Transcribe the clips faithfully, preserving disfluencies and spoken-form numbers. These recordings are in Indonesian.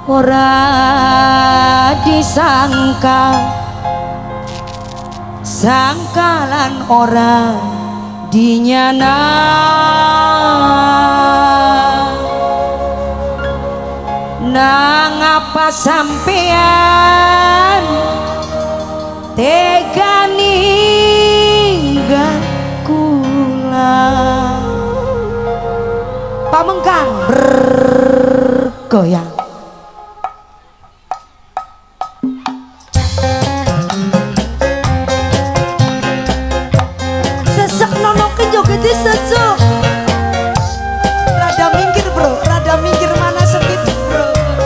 ora disangka sangkalan ora dinyana nang apa sampean tega ninggal kula pamengkang bergoyang sesek nono kejoget sesek rada minggir bro rada minggir mana sedikit bro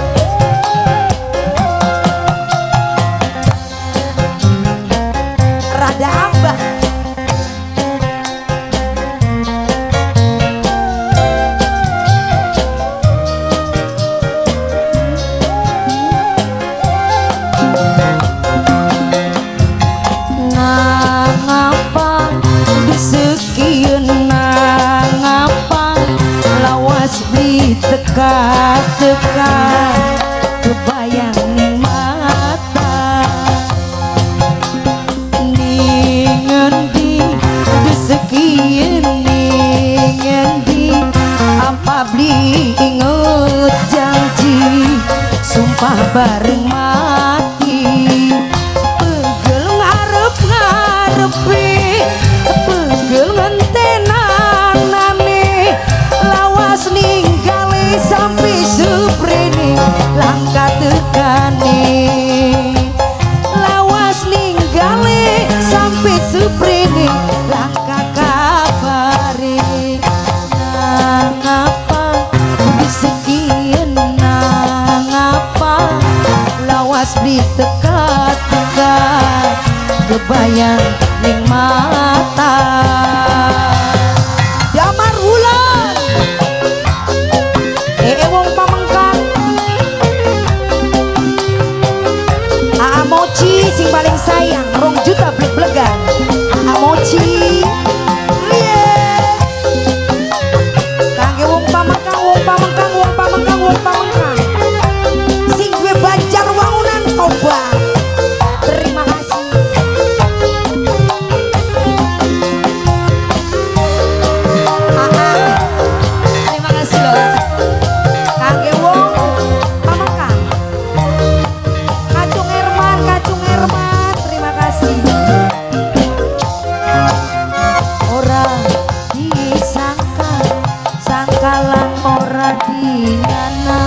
rada ambah teka-teka kebayang ning mata ning endi rezeki ning endi apa beli inget janji sumpah bareng mati pegel ngarep-ngarepi pegel ngentenanane lawas ninggal sampai suprene langkah tekane lawas ninggale sampai suprene langkah kabare nang apa disekian nang apa lawas beli teka-teka kebayang ning mata damar wulan wong pamengkang Aa Mochi sing paling sayang rong juta bleg-blegan Aa Mochi yeah. Kangge wong pamengkang wong pamengkang wong pamengkang wong pamengkang sing duwe Banjar Wangunan Toba terima kasih Aa terima kasih loh kangge wong pamengkang Kacung Herman Kacung Herman terima kasih ora disangka sangkalan ora dinyana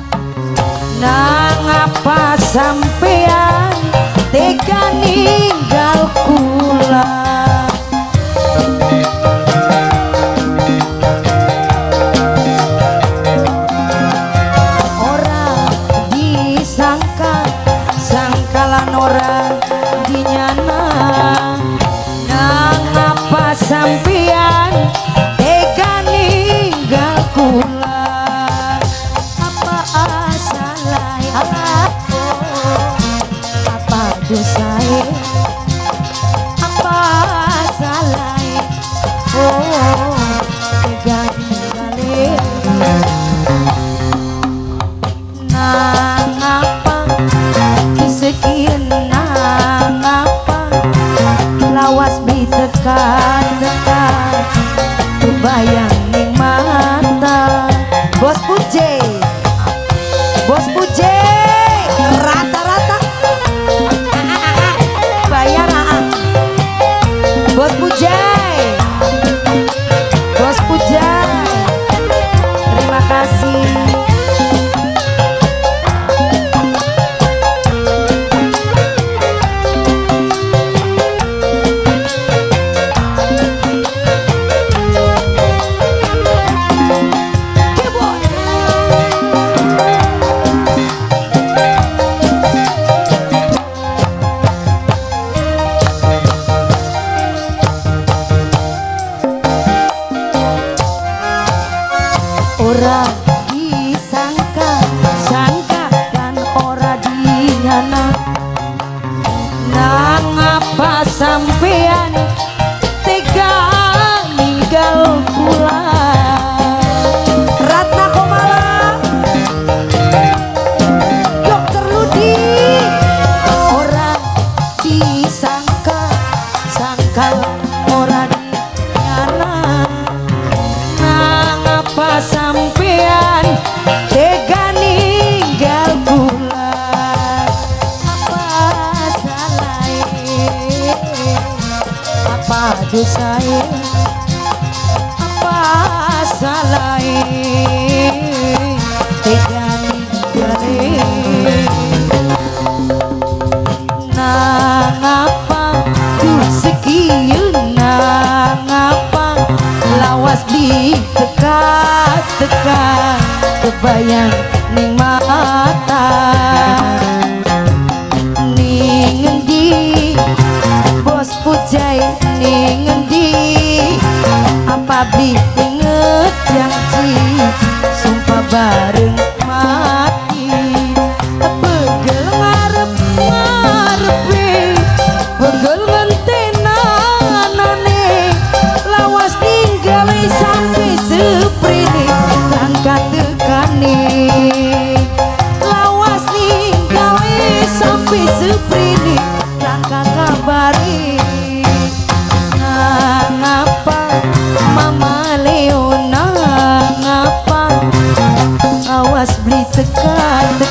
nang apa sampean tega ninggal kula ora dinyana nang apa sampean tega ninggal kula apa asalai aku apa dosae apa asalai oh tega ninggale nang apa sekian nang apa lawas beli tekan-tekan kebayang ning mata Bos Puje Bos Puje rata-rata bayar ah Bos Puje Bos Puje terima kasih ora disangka sangka dan ora dinyana nang apa sampean tega ninggal kula Ratna Komala dosae apa salahe tega ninggali nang apa tuh sekian nang apa lawas di tekan-tekan kebayang ning mata ning endi bos pujai ning endi apa beli inget janji sumpah bareng mati begel ngarep ngarepe begel ngentenanane lawas ninggale sampai seprene langkah tekane lawas ninggale sampai seprene langkah kabari ngapa mama Leona ngapa awas beli tekan